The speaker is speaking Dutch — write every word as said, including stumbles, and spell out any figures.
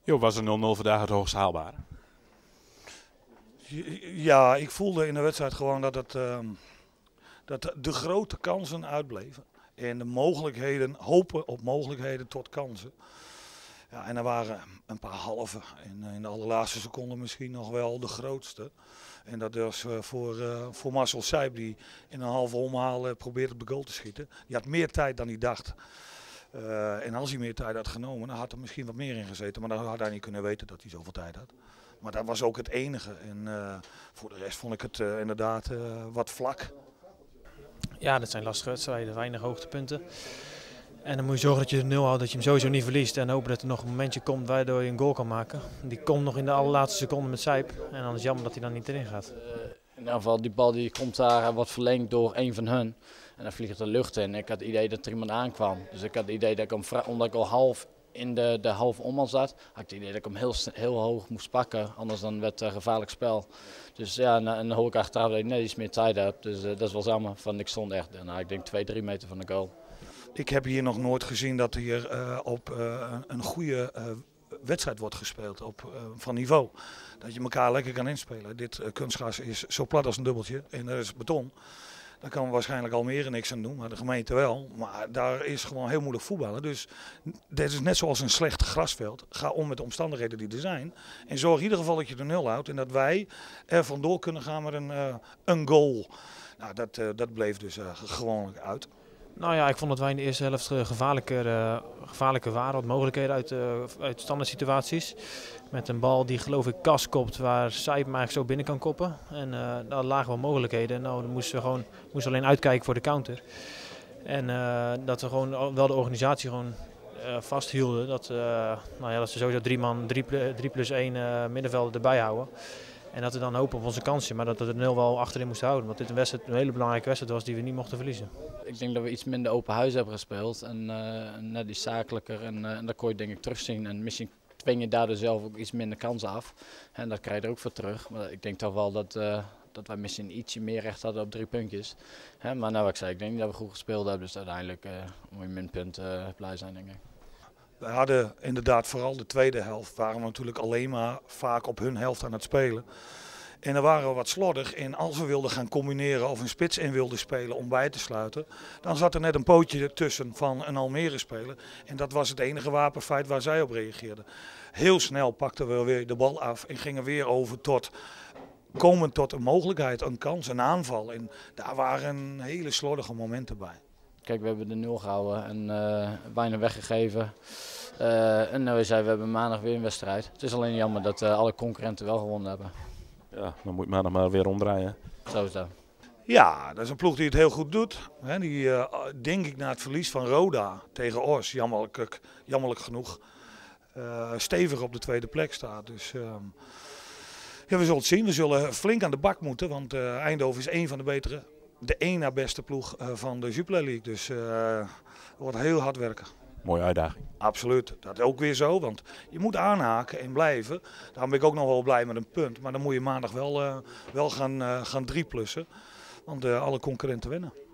Jo, was een nul nul vandaag het hoogst haalbare? Ja, ik voelde in de wedstrijd gewoon dat, het, uh, dat de grote kansen uitbleven. En de mogelijkheden, hopen op mogelijkheden tot kansen. Ja, en er waren een paar halve. En in de allerlaatste seconde misschien nog wel de grootste. En dat was uh, voor, uh, voor Marcel Sijp, die in een halve omhaal uh, probeerde op de goal te schieten. Die had meer tijd dan hij dacht. Uh, en als hij meer tijd had genomen, dan had er misschien wat meer in gezeten. Maar dan had hij niet kunnen weten dat hij zoveel tijd had. Maar dat was ook het enige. En uh, voor de rest vond ik het uh, inderdaad uh, wat vlak. Ja, dat zijn lastige wedstrijden, weinig hoogtepunten. En dan moet je zorgen dat je het nul houdt, dat je hem sowieso niet verliest. En hopen dat er nog een momentje komt waardoor je een goal kan maken. Die komt nog in de allerlaatste seconde met Sijp. En dan is het jammer dat hij dan niet erin gaat. Uh, in ieder geval, die bal die komt daar, wordt verlengd door een van hun. En dan vliegt de lucht in. Ik had het idee dat er iemand aankwam. Dus ik had het idee dat ik hem, omdat ik al half in de, de halve omhaal zat, had ik het idee dat ik hem heel, heel hoog moest pakken. Anders dan werd het een gevaarlijk spel. Dus ja, en, en dan hoor ik achteraf dat ik net iets meer tijd heb. Dus uh, dat is wel jammer. Van, ik stond echt, nou, ik denk twee, drie meter van de goal. Ik heb hier nog nooit gezien dat hier uh, op uh, een goede uh, wedstrijd wordt gespeeld op, uh, van niveau. Dat je elkaar lekker kan inspelen. Dit uh, kunstgras is zo plat als een dubbeltje en er is beton. Daar kan waarschijnlijk Almere niks aan doen, maar de gemeente wel. Maar daar is gewoon heel moeilijk voetballen. Dus dit is net zoals een slecht grasveld. Ga om met de omstandigheden die er zijn. En zorg in ieder geval dat je de nul houdt en dat wij er vandoor kunnen gaan met een, uh, een goal. Nou, dat, uh, dat bleef dus uh, gewoon uit. Nou ja, ik vond dat wij in de eerste helft gevaarlijker, uh, gevaarlijker waren. Wat mogelijkheden uit, uh, uit standaard situaties. Met een bal die geloof ik Kas kopt, waar Sijp hem eigenlijk zo binnen kan koppen. En uh, daar lagen wel mogelijkheden. Nou, dan moesten we gewoon moesten alleen uitkijken voor de counter. En uh, dat we gewoon wel de organisatie gewoon uh, vasthielden. Dat, uh, nou ja, dat ze sowieso drie man, drie plus één uh, middenvelden erbij houden. En dat we dan hopen op onze kansje, maar dat we de nul wel achterin moesten houden. Want dit een, wedstrijd, een hele belangrijke wedstrijd was die we niet mochten verliezen. Ik denk dat we iets minder open huis hebben gespeeld en uh, net iets zakelijker. En, uh, en dat kon je denk ik terugzien. En misschien dwing je daardoor zelf ook iets minder kansen af. En dat krijg je er ook voor terug. Maar ik denk toch wel dat, uh, dat wij misschien ietsje meer recht hadden op drie puntjes. He, maar nou wat ik zei, ik denk niet dat we goed gespeeld hebben. Dus uiteindelijk uh, moet je minpunt uh, blij zijn, denk ik. We hadden inderdaad vooral de tweede helft, waren we natuurlijk alleen maar vaak op hun helft aan het spelen. En dan waren we wat slordig en als we wilden gaan combineren of een spits in wilden spelen om bij te sluiten, dan zat er net een pootje tussen van een Almere speler. En dat was het enige wapenfeit waar zij op reageerden. Heel snel pakten we weer de bal af en gingen weer over tot, komen tot een mogelijkheid, een kans, een aanval. En daar waren hele slordige momenten bij. Kijk, we hebben de nul gehouden en uh, bijna weggegeven. Uh, en nou zei we hebben maandag weer een wedstrijd. Het is alleen jammer dat uh, alle concurrenten wel gewonnen hebben. Ja, dan moet je maandag maar weer omdraaien. Zo is dat. Ja, dat is een ploeg die het heel goed doet. He, die uh, denk ik na het verlies van Roda tegen Os, jammerlijk, jammerlijk genoeg, uh, stevig op de tweede plek staat. Dus uh, ja, we zullen het zien. We zullen flink aan de bak moeten, want uh, Eindhoven is een van de betere, de één na beste ploeg uh, van de Jupiler League. Dus uh, het wordt heel hard werken. Mooie uitdaging. Absoluut, dat is ook weer zo, want je moet aanhaken en blijven. Daarom ben ik ook nog wel blij met een punt. Maar dan moet je maandag wel, uh, wel gaan, uh, gaan drieplussen, want uh, alle concurrenten winnen.